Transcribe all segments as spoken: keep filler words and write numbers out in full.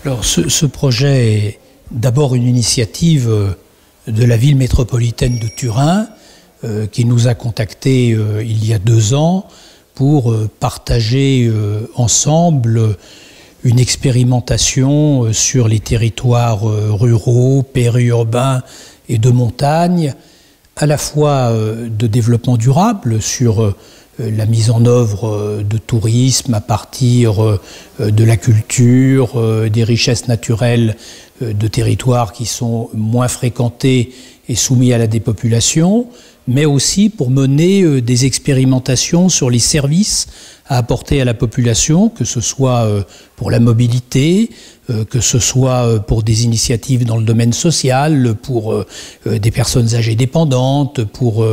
Alors ce, ce projet est d'abord une initiative de la ville métropolitaine de Turin euh, qui nous a contactés euh, il y a deux ans pour euh, partager euh, ensemble une expérimentation euh, sur les territoires euh, ruraux, périurbains et de montagne, à la fois euh, de développement durable sur euh, la mise en œuvre de tourisme à partir de la culture, des richesses naturelles de territoires qui sont moins fréquentés et soumis à la dépopulation, mais aussi pour mener des expérimentations sur les services à apporter à la population, que ce soit pour la mobilité, que ce soit pour des initiatives dans le domaine social, pour des personnes âgées dépendantes, pour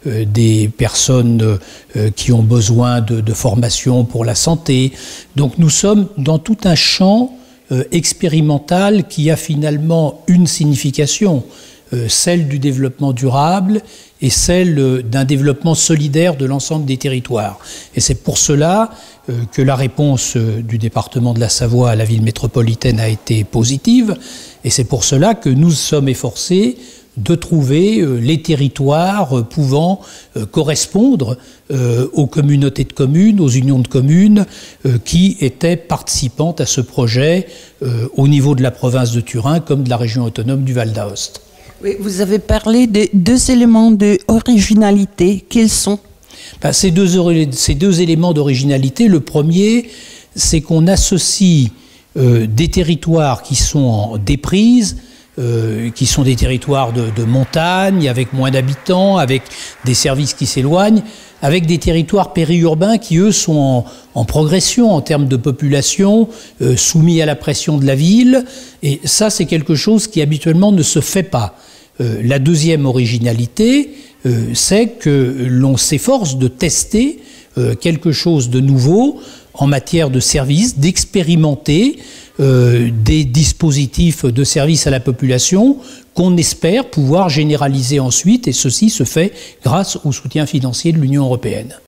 des personnes qui ont besoin de, de formation pour la santé. Donc nous sommes dans tout un champ expérimental qui a finalement une signification, celle du développement durable et celle d'un développement solidaire de l'ensemble des territoires. Et c'est pour cela que la réponse du département de la Savoie à la ville métropolitaine a été positive, et c'est pour cela que nous sommes efforcés de trouver les territoires pouvant correspondre aux communautés de communes, aux unions de communes qui étaient participantes à ce projet au niveau de la province de Turin comme de la région autonome du Val d'Aoste. Oui, vous avez parlé de deux éléments d'originalité. Quels sont? Ben, ces, deux, ces deux éléments d'originalité, le premier, c'est qu'on associe euh, des territoires qui sont en déprise, euh, qui sont des territoires de, de montagne, avec moins d'habitants, avec des services qui s'éloignent, avec des territoires périurbains qui, eux, sont en, en progression en termes de population, euh, soumis à la pression de la ville. Et ça, c'est quelque chose qui habituellement ne se fait pas. Euh, la deuxième originalité, euh, c'est que l'on s'efforce de tester euh, quelque chose de nouveau en matière de services, d'expérimenter euh, des dispositifs de service à la population qu'on espère pouvoir généraliser ensuite, et ceci se fait grâce au soutien financier de l'Union européenne.